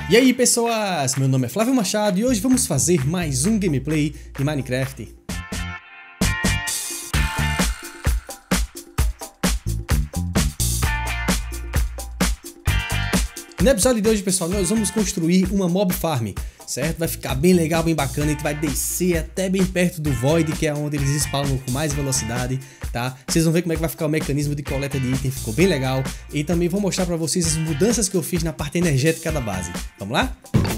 E aí pessoas, meu nome é Flávio Machado e hoje vamos fazer mais um gameplay de Minecraft. No episódio de hoje, pessoal, nós vamos construir uma mob farm, certo? Vai ficar bem legal, bem bacana, a gente vai descer até bem perto do Void, que é onde eles spawnam com mais velocidade, tá? Vocês vão ver como é que vai ficar o mecanismo de coleta de item, ficou bem legal. E também vou mostrar pra vocês as mudanças que eu fiz na parte energética da base. Vamos lá?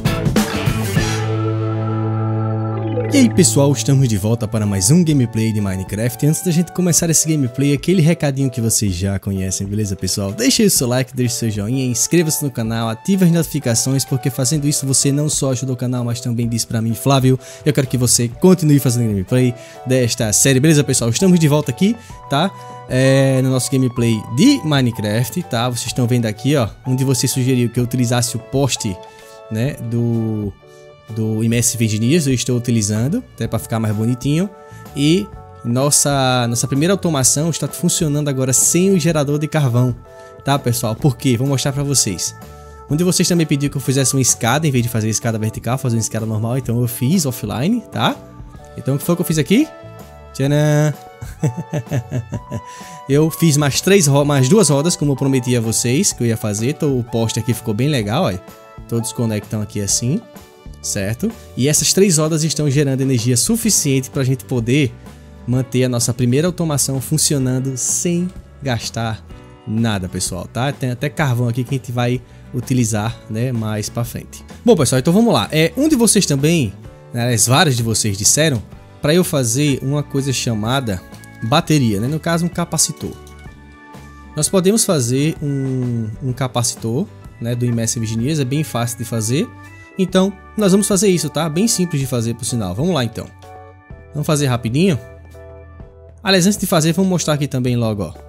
E aí pessoal, estamos de volta para mais um gameplay de Minecraft. Antes da gente começar esse gameplay, aquele recadinho que vocês já conhecem, beleza pessoal? Deixe aí o seu like, deixe o seu joinha, inscreva-se no canal, ative as notificações, porque fazendo isso você não só ajuda o canal, mas também diz pra mim, Flávio, eu quero que você continue fazendo gameplay desta série, beleza pessoal? Estamos de volta aqui, tá? No nosso gameplay de Minecraft, tá? Vocês estão vendo aqui, ó, onde você sugeriu que eu utilizasse o poste, né, do Immersive Engineers, eu estou utilizando, até para ficar mais bonitinho. E nossa primeira automação está funcionando agora sem o gerador de carvão, tá pessoal? Por quê? Vou mostrar para vocês. Um de vocês também pediu que eu fizesse uma escada, em vez de fazer escada vertical, fazer uma escada normal, então eu fiz offline, tá? Então o que foi que eu fiz aqui? Tcharam! Eu fiz mais duas rodas, como eu prometi a vocês que eu ia fazer. Então, o poste aqui ficou bem legal, ó. Todos conectam aqui assim, certo? E essas 3 rodas estão gerando energia suficiente para a gente poder manter a nossa primeira automação funcionando sem gastar nada, pessoal, tá? Tem até carvão aqui que a gente vai utilizar, né, mais para frente. Bom, pessoal, então vamos lá. Um de vocês também, né, vários de vocês disseram para eu fazer uma coisa chamada bateria, né? No caso, um capacitor. Nós podemos fazer um capacitor, né, do Immersive Engineers, é bem fácil de fazer. Então, nós vamos fazer isso, tá? Bem simples de fazer, por sinal. Vamos lá, então. Vamos fazer rapidinho. Aliás, antes de fazer, vamos mostrar aqui também logo, ó.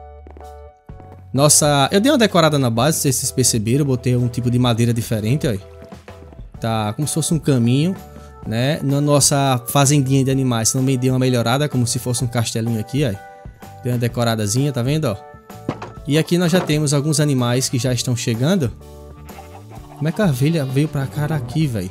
Eu dei uma decorada na base, se vocês perceberam. Eu botei um tipo de madeira diferente, ó. Tá como se fosse um caminho, né? Na nossa fazendinha de animais também deu uma melhorada, como se fosse um castelinho aqui, ó. Deu uma decoradazinha, tá vendo, ó? E aqui nós já temos alguns animais que já estão chegando. Como é que a abelha veio pra cá aqui, velho?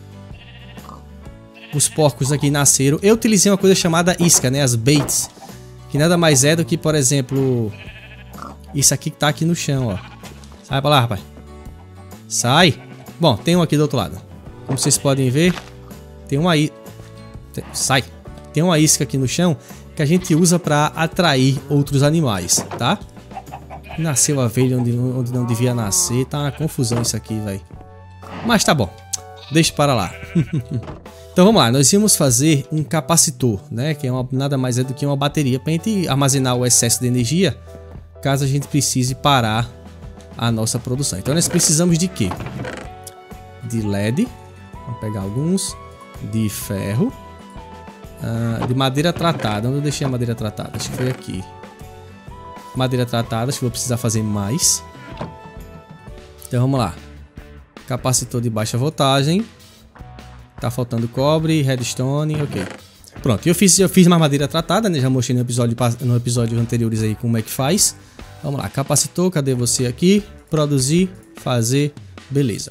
Os porcos aqui nasceram. Eu utilizei uma coisa chamada isca, né? As baits. Que nada mais é do que, por exemplo, isso aqui que tá aqui no chão, ó. Sai pra lá, rapaz. Sai. Bom, tem um aqui do outro lado. Como vocês podem ver, tem uma Sai. Tem uma isca aqui no chão que a gente usa pra atrair outros animais, tá? Nasceu a abelha onde não devia nascer. Tá uma confusão isso aqui, velho. Mas tá bom. Deixa para lá. Então vamos lá. Nós íamos fazer um capacitor, né? Que é nada mais é do que uma bateria pra gente armazenar o excesso de energia caso a gente precise parar a nossa produção. Então nós precisamos de quê? De LED. Vamos pegar alguns. De ferro. De madeira tratada. Onde eu deixei a madeira tratada? Acho que foi aqui. Madeira tratada, acho que vou precisar fazer mais. Então vamos lá. Capacitor de baixa voltagem. Tá faltando cobre, redstone, ok. Pronto, eu fiz mais madeira tratada, né? Já mostrei no episódio anteriores aí como é que faz. Vamos lá, capacitor, cadê você aqui? Produzir, fazer, beleza.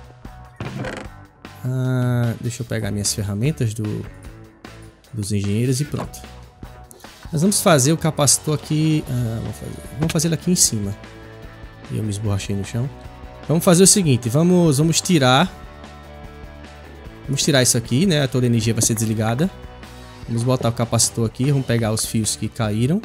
Deixa eu pegar minhas ferramentas dos engenheiros e pronto. Nós vamos fazer o capacitor aqui. Vamos fazer ele aqui em cima. E eu me esborrachei no chão. Vamos fazer o seguinte. Vamos tirar. Vamos tirar isso aqui, né? Toda a energia vai ser desligada. Vamos botar o capacitor aqui. Vamos pegar os fios que caíram.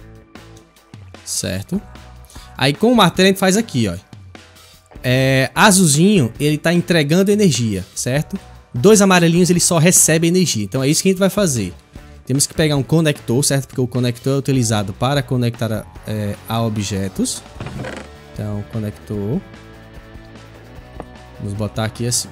Certo. Aí com o martelo a gente faz aqui, ó. Azulzinho, ele tá entregando energia, certo? 2 amarelinhos, ele só recebe energia. Então é isso que a gente vai fazer. Temos que pegar um conector, certo? Porque o conector é utilizado para conectar a objetos. Então, conector. Vamos botar aqui assim.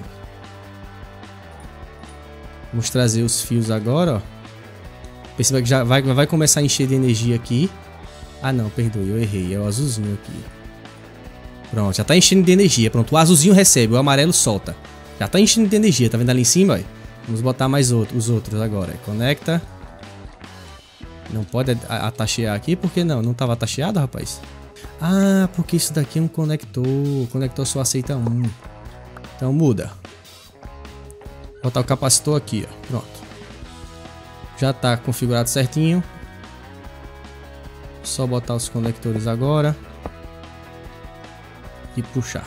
Vamos trazer os fios agora, ó. Perceba que já vai começar a encher de energia aqui. Ah, não, perdoe, eu errei. É o azulzinho aqui. Pronto, já tá enchendo de energia. Pronto, o azulzinho recebe, o amarelo solta. Já tá enchendo de energia, tá vendo ali em cima, ó? Vamos botar mais os outros agora. Conecta. Não pode atachear aqui, porque não estava atacheado, rapaz? Ah, porque isso daqui é um conector. O conector só aceita um. Então muda. Vou botar o capacitor aqui, ó. Pronto. Já tá configurado certinho. Só botar os conectores agora. E puxar.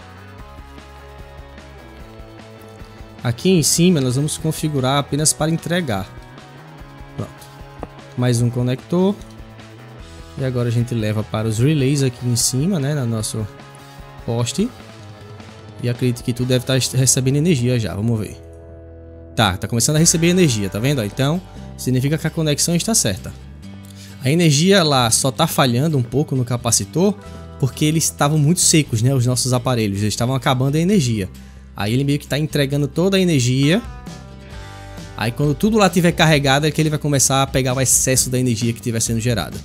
Aqui em cima nós vamos configurar apenas para entregar. Pronto. Mais um conector. E agora a gente leva para os relays aqui em cima, né, no nosso poste. E acredito que tudo deve estar recebendo energia já, vamos ver. Tá começando a receber energia, tá vendo? Então, significa que a conexão está certa. A energia lá só tá falhando um pouco no capacitor, porque eles estavam muito secos, né, os nossos aparelhos, eles estavam acabando a energia. Aí ele meio que tá entregando toda a energia. Aí quando tudo lá estiver carregado é que ele vai começar a pegar o excesso da energia que estiver sendo gerada.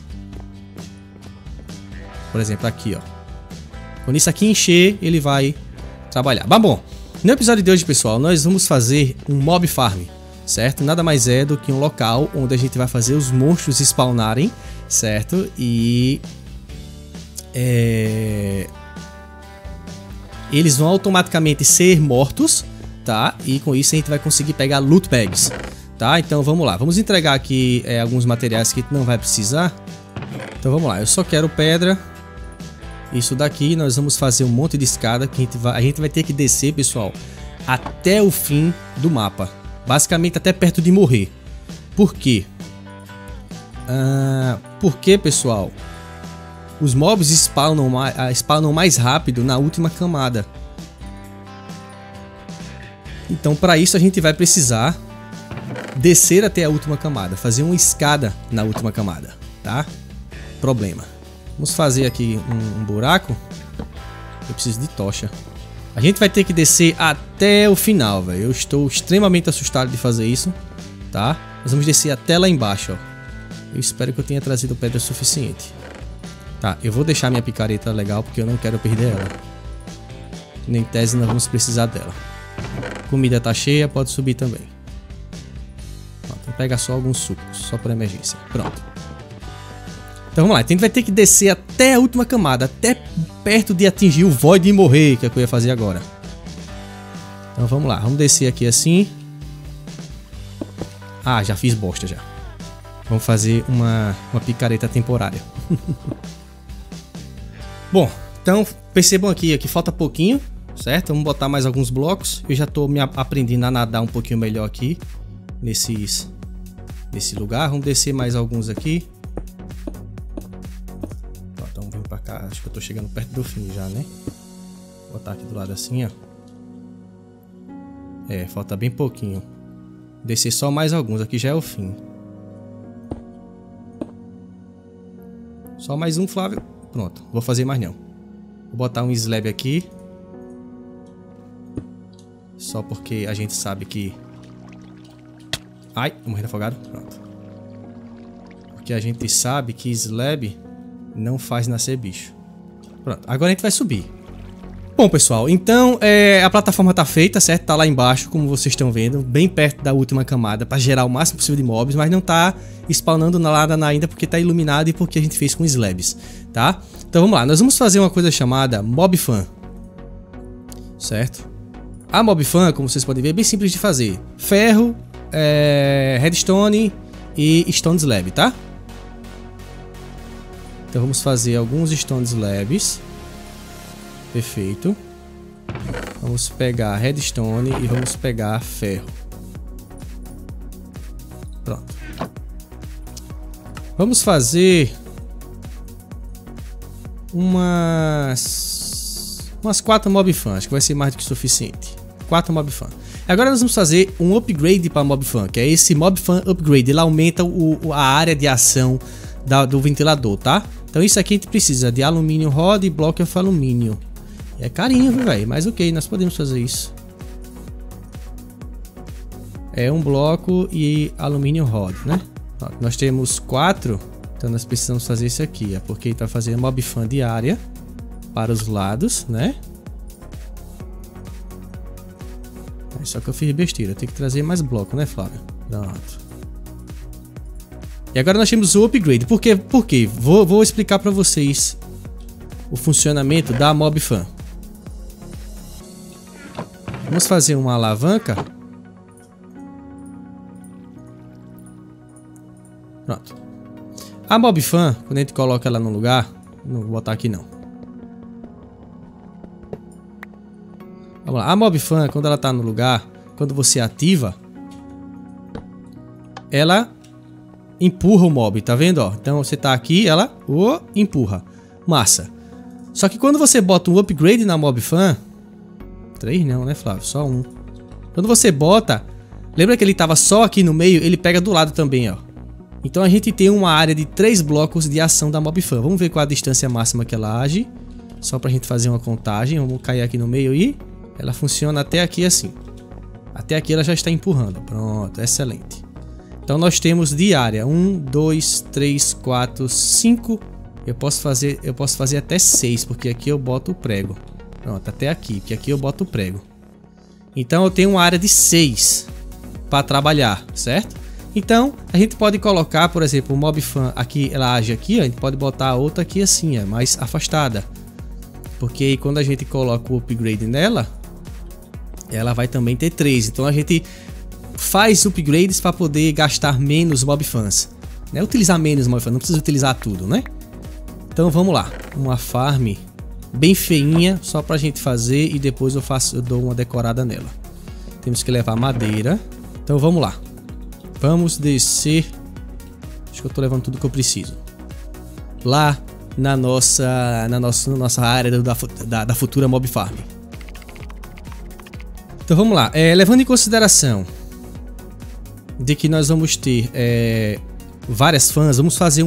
Por exemplo, aqui, ó. Quando isso aqui encher, ele vai trabalhar. Mas bom, no episódio de hoje, pessoal, nós vamos fazer um mob farm, certo? Nada mais é do que um local onde a gente vai fazer os monstros spawnarem, certo? E eles vão automaticamente ser mortos, tá? E com isso a gente vai conseguir pegar loot bags, tá? Então vamos lá, vamos entregar aqui alguns materiais que a gente não vai precisar. Então vamos lá, eu só quero pedra. Isso daqui, nós vamos fazer um monte de escada que a gente vai ter que descer, pessoal, até o fim do mapa. Basicamente até perto de morrer. Por quê? Porque, pessoal, os mobs spawnam mais rápido na última camada. Então para isso a gente vai precisar descer até a última camada. Fazer uma escada na última camada, tá? Problema. Vamos fazer aqui um buraco. Eu preciso de tocha. A gente vai ter que descer até o final, velho. Eu estou extremamente assustado de fazer isso, tá? Nós vamos descer até lá embaixo, ó. Eu espero que eu tenha trazido pedra suficiente. Tá, eu vou deixar minha picareta legal porque eu não quero perder ela. Nem tese nós vamos precisar dela. Comida tá cheia, pode subir também. Pronto, vou pegar só alguns sucos, só para emergência. Pronto. Então vamos lá, a gente vai ter que descer até a última camada, até perto de atingir o void e morrer, que é o que eu ia fazer agora. Então vamos lá, vamos descer aqui assim. Ah, já fiz bosta já. Vamos fazer uma picareta temporária. Bom, então percebam aqui que falta pouquinho, certo? Vamos botar mais alguns blocos. Eu já estou me aprendendo a nadar um pouquinho melhor aqui nesse lugar. Vamos descer mais alguns aqui. Então vem pra cá, acho que eu tô chegando perto do fim já, né? Vou botar aqui do lado assim, ó. Falta bem pouquinho. Descer só mais alguns, aqui já é o fim. Só mais um, Flávio. Pronto, vou fazer mais não. Vou botar um slab aqui. Só porque a gente sabe que... Ai, eu morri afogado. Pronto. Porque a gente sabe que slab não faz nascer bicho. Pronto, agora a gente vai subir. Bom, pessoal, então a plataforma tá feita, certo? Tá lá embaixo, como vocês estão vendo, bem perto da última camada, para gerar o máximo possível de mobs, mas não tá spawnando nada ainda porque tá iluminado e porque a gente fez com slabs, tá? Então vamos lá, nós vamos fazer uma coisa chamada Mob Farm, certo? A Mob Farm, como vocês podem ver, é bem simples de fazer. Ferro, redstone e stone slab, tá? Então vamos fazer alguns stone slabs. Perfeito. Vamos pegar redstone e vamos pegar ferro. Pronto. Vamos fazer umas 4 mob farm, acho que vai ser mais do que suficiente. 4 mob farm. Agora nós vamos fazer um upgrade para mob farm, que é esse mob farm upgrade. Ele aumenta a área de ação do ventilador, tá? Então isso aqui a gente precisa de alumínio rod e bloco de alumínio. É carinho, velho, mas ok, nós podemos fazer isso. É um bloco e alumínio rod, né? Ó, nós temos 4, então nós precisamos fazer isso aqui, porque está fazendo mob farm de área para os lados, né? Só que eu fiz besteira, tem que trazer mais bloco, né, Flávio? Pronto. E agora nós temos o upgrade. Por quê? Vou explicar para vocês o funcionamento da mob farm. Vamos fazer uma alavanca. Pronto. A Mob Fan, quando a gente coloca ela no lugar... Não vou botar aqui não. Vamos lá. A Mob Fan, quando ela tá no lugar... Quando você ativa... Ela... empurra o mob, tá vendo? Ó? Então você tá aqui, ela... empurra. Massa. Só que quando você bota um upgrade na Mob Fan... 3 não, né, Flávio? Só 1. Quando você bota... Lembra que ele tava só aqui no meio? Ele pega do lado também, ó. Então a gente tem uma área de 3 blocos de ação da Mob Fan. Vamos ver qual a distância máxima que ela age. Só pra gente fazer uma contagem. Vamos cair aqui no meio e... Ela funciona até aqui assim. Até aqui ela já está empurrando. Pronto, excelente. Então nós temos de área 1, 2, 3, 4, 5. Eu posso fazer até 6, porque aqui eu boto o prego. Pronto, até aqui, porque aqui eu boto o prego. Então eu tenho uma área de 6 para trabalhar, certo? Então a gente pode colocar, por exemplo, o Mob Fan aqui, ela age aqui, ó, a gente pode botar a outra aqui assim, ó, mais afastada. Porque aí quando a gente coloca o upgrade nela, ela vai também ter 3. Então a gente faz upgrades para poder gastar menos Mob Fans, né? Utilizar menos Mob Fans, não precisa utilizar tudo, né? Então vamos lá, uma farm bem feinha, só pra gente fazer e depois eu dou uma decorada nela. Temos que levar madeira. Então vamos lá. Vamos descer. Acho que eu tô levando tudo que eu preciso. Lá na nossa área da futura Mob Farm. Então vamos lá. Levando em consideração de que nós vamos ter várias fãs, vamos fazer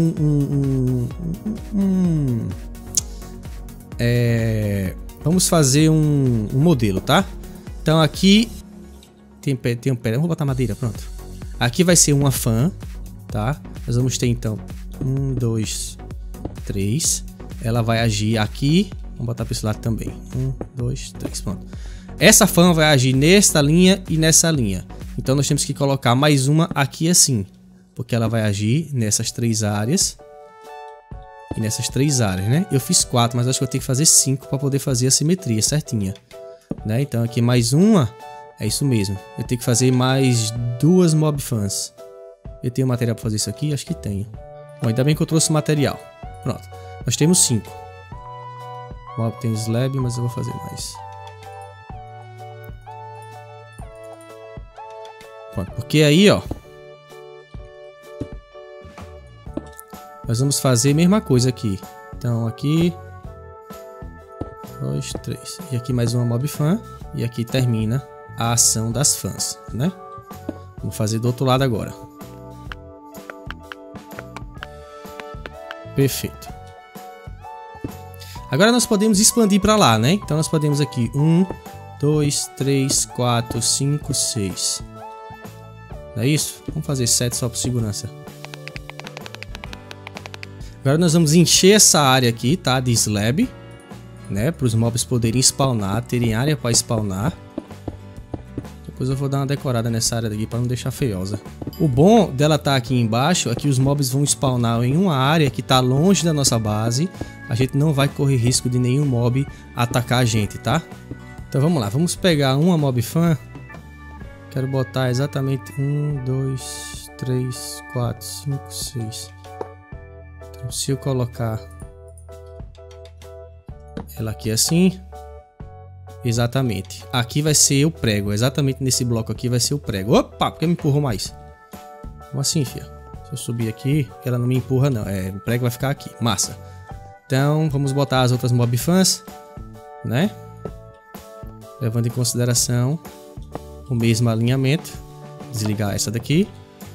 vamos fazer um modelo, tá? Então aqui tem um pé, vamos botar madeira, pronto. Aqui vai ser uma fã, tá? Nós vamos ter então 1, 2, 3. Ela vai agir aqui. Vamos botar para esse lado também. 1, 2, 3, pronto. Essa fã vai agir nesta linha e nessa linha. Então nós temos que colocar mais uma aqui assim, porque ela vai agir nessas 3 áreas e nessas 3 áreas, né? Eu fiz 4, mas acho que eu tenho que fazer 5 para poder fazer a simetria certinha, né? Então aqui mais uma, é isso mesmo. Eu tenho que fazer mais 2 Mob Fans. Eu tenho material para fazer isso aqui? Acho que tenho. Bom, ainda bem que eu trouxe material. Pronto, nós temos 5. Mob tem slab, mas eu vou fazer mais. Pronto, porque aí, ó, nós vamos fazer a mesma coisa aqui. Então aqui 2, 3. E aqui mais uma Mob Fan. E aqui termina a ação das fãs, né? Vamos fazer do outro lado agora. Perfeito. Agora nós podemos expandir para lá, né? Então nós podemos aqui 1, 2, 3, 4, 5, 6. Não é isso? Vamos fazer 7 só por segurança. Agora nós vamos encher essa área aqui, tá? De slab, né? Para os mobs poderem spawnar, terem área para spawnar. Depois eu vou dar uma decorada nessa área daqui para não deixar feiosa. O bom dela estar aqui embaixo é que os mobs vão spawnar em uma área que está longe da nossa base. A gente não vai correr risco de nenhum mob atacar a gente, tá? Então vamos lá, vamos pegar uma Mob Fan. Quero botar exatamente 1, 2, 3, 4, 5, 6. Então se eu colocar ela aqui assim, exatamente, aqui vai ser o prego, exatamente nesse bloco aqui vai ser o prego. Opa, porque me empurrou mais? Como assim, filha? Se eu subir aqui, ela não me empurra não, o prego vai ficar aqui, massa. Então vamos botar as outras Mob Fans, né? Levando em consideração o mesmo alinhamento. Desligar essa daqui.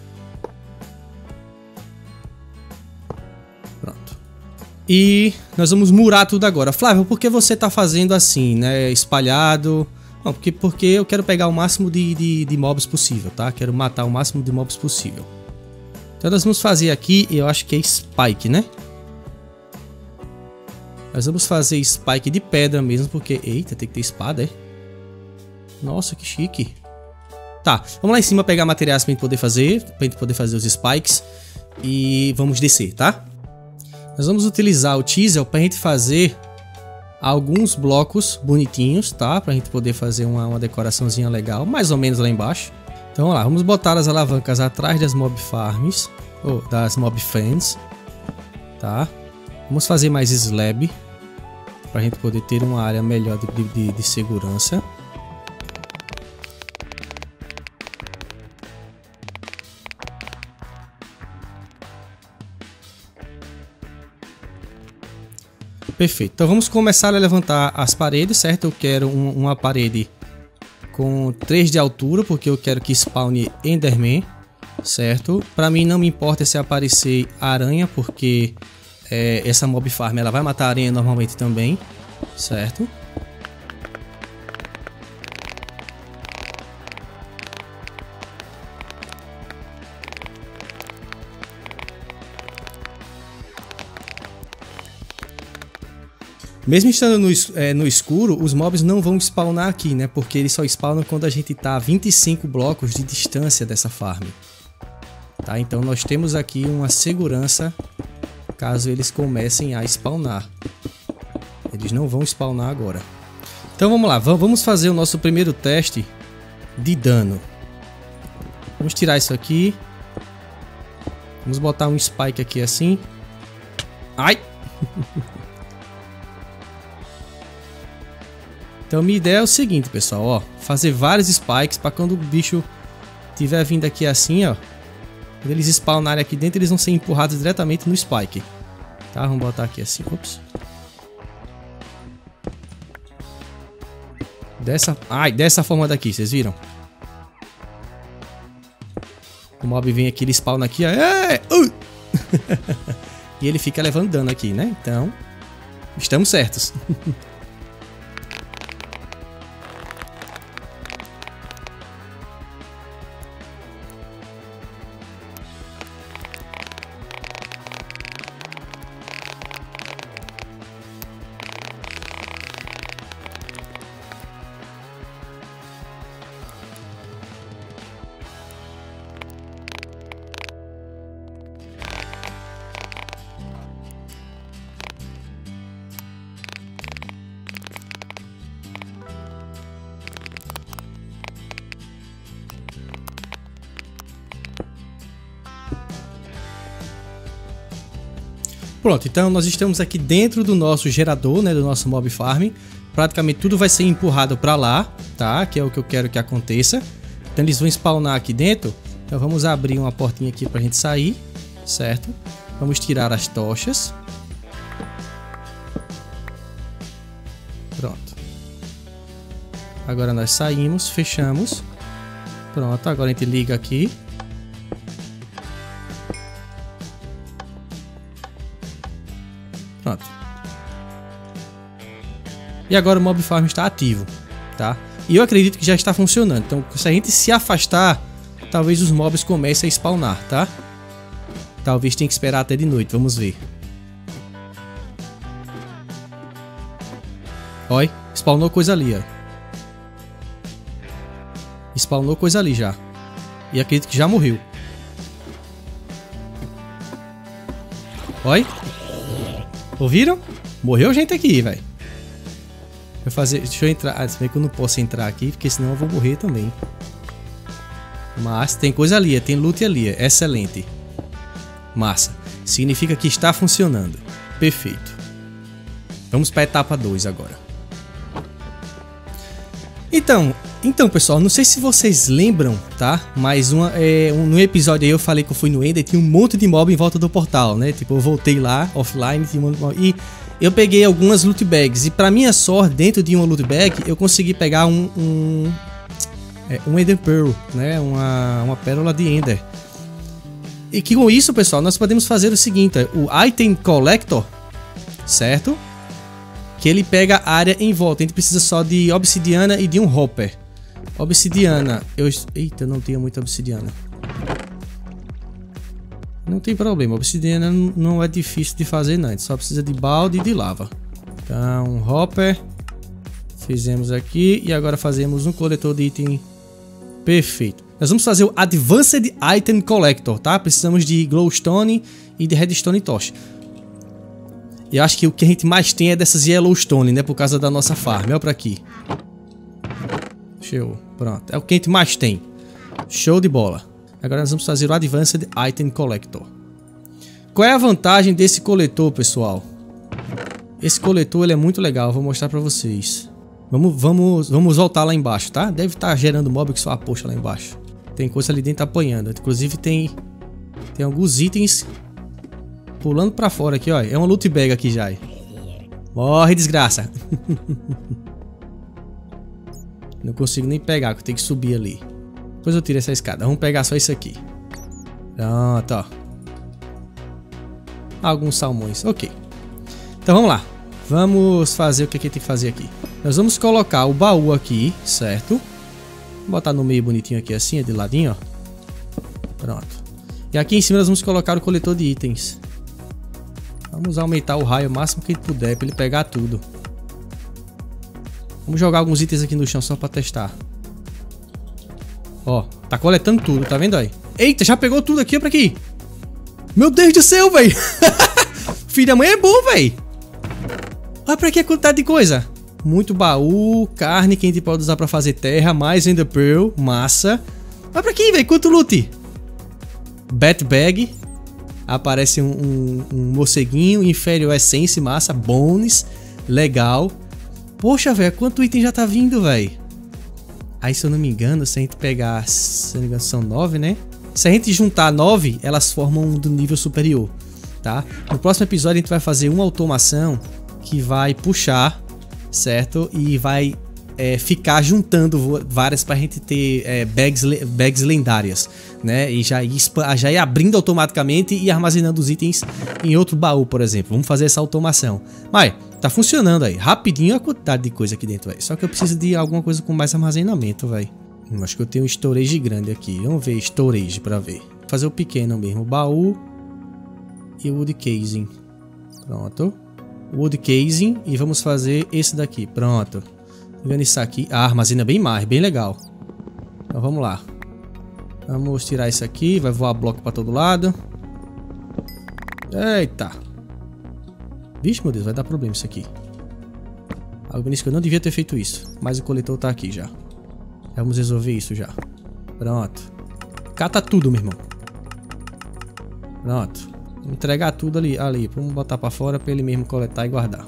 Pronto. E nós vamos murar tudo agora. Flávio, por que você tá fazendo assim, né? Espalhado? Não, porque eu quero pegar o máximo de mobs possível, tá? Quero matar o máximo de mobs possível. Então nós vamos fazer aqui, eu acho que é Spike, né? Nós vamos fazer Spike de pedra mesmo, porque... Eita, tem que ter espada, é? Nossa, que chique. Tá, vamos lá em cima pegar materiais pra gente poder fazer os spikes. E vamos descer, tá? Nós vamos utilizar o chisel pra gente fazer alguns blocos bonitinhos, tá? Pra gente poder fazer uma decoraçãozinha legal, mais ou menos lá embaixo. Então vamos lá, vamos botar as alavancas atrás das mob farms, ou das mob fans, tá? Vamos fazer mais slab, pra gente poder ter uma área melhor de segurança. Perfeito, então vamos começar a levantar as paredes, certo? Eu quero uma parede com 3 de altura, porque eu quero que spawne Enderman, certo? Pra mim não me importa se aparecer aranha, porque essa mob farm ela vai matar a aranha normalmente também, certo? Mesmo estando no escuro, os mobs não vão spawnar aqui, né? Porque eles só spawnam quando a gente tá a 25 blocos de distância dessa farm. Tá? Então nós temos aqui uma segurança caso eles comecem a spawnar. Eles não vão spawnar agora. Então vamos lá, vamos fazer o nosso primeiro teste de dano. Vamos tirar isso aqui. Vamos botar um spike aqui assim. Ai! Então minha ideia é o seguinte, pessoal, ó, fazer vários spikes para quando o bicho tiver vindo aqui assim, ó, quando eles spawnarem aqui dentro, eles vão ser empurrados diretamente no spike. Tá, vamos botar aqui assim, ops. Dessa forma daqui, vocês viram? O mob vem aqui, ele spawna aqui, ó, e ele fica levando dano aqui, né? Então, estamos certos. Pronto, então nós estamos aqui dentro do nosso gerador, né, do nosso mob farm. Praticamente tudo vai ser empurrado para lá, tá? Que é o que eu quero que aconteça. Então eles vão spawnar aqui dentro. Então vamos abrir uma portinha aqui pra gente sair, certo? Vamos tirar as tochas. Pronto. Agora nós saímos, fechamos. Pronto, agora a gente liga aqui. Pronto. E agora o mob farm está ativo, tá? E eu acredito que já está funcionando. Então, se a gente se afastar, talvez os mobs comecem a spawnar, tá? Talvez tenha que esperar até de noite, vamos ver. Olha, spawnou coisa ali, ó. Spawnou coisa ali já. E acredito que já morreu. Olha. Ouviram? Morreu gente aqui, velho. Deixa eu entrar. Se bem que eu não posso entrar aqui, porque senão eu vou morrer também. Mas tem coisa ali, tem loot ali. Excelente. Massa. Significa que está funcionando. Perfeito. Vamos para a etapa 2 agora. Então, pessoal, não sei se vocês lembram, tá? Mas no episódio aí eu falei que eu fui no Ender e tinha um monte de mob em volta do portal, né? Tipo, eu voltei lá, offline, tinha um monte de mob, e eu peguei algumas loot bags. E pra minha sorte, dentro de uma loot bag, eu consegui pegar um Ender Pearl, né? Uma pérola de Ender. E que com isso, pessoal, nós podemos fazer o seguinte, o Item Collector, certo? Que ele pega a área em volta. A gente precisa só de obsidiana e de um hopper. Obsidiana. Eita, eu não tenho muita obsidiana. Não tem problema. Obsidiana não é difícil de fazer, não. A gente só precisa de balde e de lava. Então, hopper. Fizemos aqui. E agora fazemos um coletor de item. Perfeito. Nós vamos fazer o Advanced Item Collector, tá? Precisamos de glowstone e de redstone torch. Eu acho que o que a gente mais tem é dessas Yellowstone, né? Por causa da nossa farm. Olha pra aqui. Show. Pronto. É o que a gente mais tem. Show de bola. Agora nós vamos fazer o Advanced Item Collector. Qual é a vantagem desse coletor, pessoal? Esse coletor ele é muito legal. Vou mostrar pra vocês. Vamos voltar lá embaixo, tá? Deve estar gerando mob que só a poxa lá embaixo. Tem coisa ali dentro apanhando. Inclusive tem alguns itens pulando pra fora aqui, ó. É uma loot bag aqui já. Morre, desgraça. Não consigo nem pegar, que eu tenho que subir ali. Depois eu tiro essa escada. Vamos pegar só isso aqui. Pronto, ó. Alguns salmões. Ok. Então vamos lá. Vamos fazer o que a gente tem que fazer aqui. Nós vamos colocar o baú aqui, certo? Vou botar no meio bonitinho aqui assim, de ladinho, ó. Pronto. E aqui em cima nós vamos colocar o coletor de itens. Vamos aumentar o raio o máximo que puder para ele pegar tudo. Vamos jogar alguns itens aqui no chão só para testar. Ó, tá coletando tudo, tá vendo aí? Eita, já pegou tudo aqui, ó, pra aqui. Meu Deus do céu, velho. Filho da mãe é bom, velho. Olha pra que a quantidade de coisa. Muito baú, carne que a gente pode usar pra fazer terra, mais Ender Pearl, massa. Olha pra aqui, velho, quanto loot. Bat Bag. Aparece um morceguinho, Inferior Essence, massa, Bones, legal. Poxa, velho, quanto item já tá vindo, velho. Aí, se eu não me engano, se a gente pegar, se eu não me engano, são 9, né? Se a gente juntar 9, elas formam um do nível superior, tá? No próximo episódio a gente vai fazer uma automação que vai puxar, certo? E vai ficar juntando várias pra gente ter bags lendárias, né? E já ir abrindo automaticamente e armazenando os itens em outro baú, por exemplo. Vamos fazer essa automação. Mas tá funcionando aí. Rapidinho a quantidade de coisa aqui dentro, velho. Só que eu preciso de alguma coisa com mais armazenamento, velho. Acho que eu tenho um storage grande aqui. Vamos ver storage pra ver. Vou fazer o pequeno mesmo. Baú e o wood casing. Pronto. Wood casing. E vamos fazer esse daqui. Pronto. Pegando isso aqui. Ah, armazena bem mais. Bem legal. Então vamos lá. Vamos tirar isso aqui. Vai voar bloco pra todo lado. Eita. Vixe, meu Deus. Vai dar problema isso aqui. Algo nisso que eu não devia ter feito isso. Mas o coletor tá aqui já. Vamos resolver isso já. Pronto. Cata tudo, meu irmão. Pronto. Vou entregar tudo ali. Vamos botar pra fora pra ele mesmo coletar e guardar.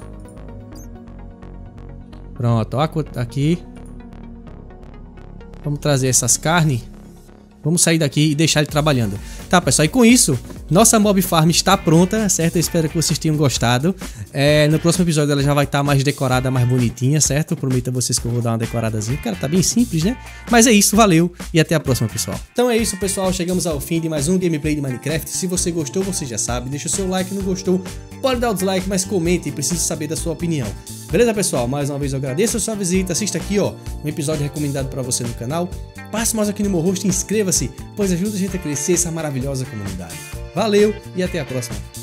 Pronto. Ó, aqui. Vamos trazer essas carnes. Vamos sair daqui e deixar ele trabalhando. Tá, pessoal, e com isso, nossa mob farm está pronta, certo? Eu espero que vocês tenham gostado. No próximo episódio ela já vai estar mais decorada, mais bonitinha, certo? Eu prometo a vocês que eu vou dar uma decoradazinha. Cara, tá bem simples, né? Mas é isso, valeu e até a próxima, pessoal. Então é isso, pessoal. Chegamos ao fim de mais um gameplay de Minecraft. Se você gostou, você já sabe. Deixa o seu like, não gostou, pode dar o dislike, mas comente, preciso saber da sua opinião. Beleza, pessoal? Mais uma vez eu agradeço a sua visita. Assista aqui, ó, um episódio recomendado para você no canal. Passe mais aqui no meu rosto e inscreva-se, pois ajuda a gente a crescer essa maravilhosa comunidade. Valeu e até a próxima.